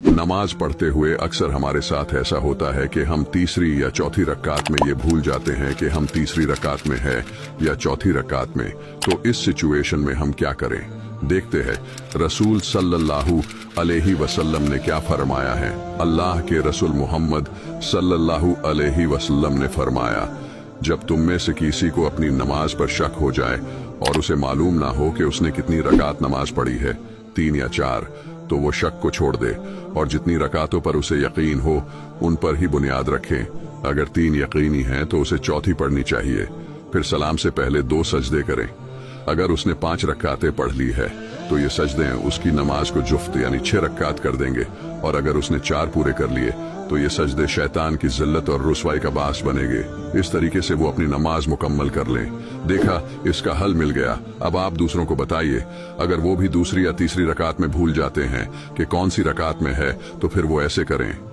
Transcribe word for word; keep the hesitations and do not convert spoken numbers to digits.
नमाज पढ़ते हुए अक्सर हमारे साथ ऐसा होता है कि हम तीसरी या चौथी रकात में ये भूल जाते हैं कि हम तीसरी रकात में है या चौथी रकात में। तो इस सिचुएशन में हम क्या करें, देखते हैं रसूल सल्लल्लाहु अलैहि वसल्लम ने क्या फरमाया है। अल्लाह के रसूल मोहम्मद सल्लल्लाहु अलैहि वसल्लम ने फरमाया, जब तुम में से किसी को अपनी नमाज पर शक हो जाए और उसे मालूम ना हो कि उसने कितनी रकात नमाज पढ़ी है, तीन या चार, तो वो शक को छोड़ दे और जितनी रकातों पर उसे यकीन हो उन पर ही बुनियाद रखे। अगर तीन यकीनी हैं तो उसे चौथी पढ़नी चाहिए। फिर सलाम से पहले दो सजदे करें। अगर उसने पांच रकातें पढ़ ली है तो ये सजदे उसकी नमाज को जुफ्त यानी छह रकात कर देंगे, और अगर उसने चार पूरे कर लिए तो ये सजदे शैतान की जिल्लत और रुसवाई का बास बनेंगे। इस तरीके से वो अपनी नमाज मुकम्मल कर लें। देखा, इसका हल मिल गया। अब आप दूसरों को बताइए। अगर वो भी दूसरी या तीसरी रकात में भूल जाते हैं कि कौन सी रकात में है, तो फिर वो ऐसे करें।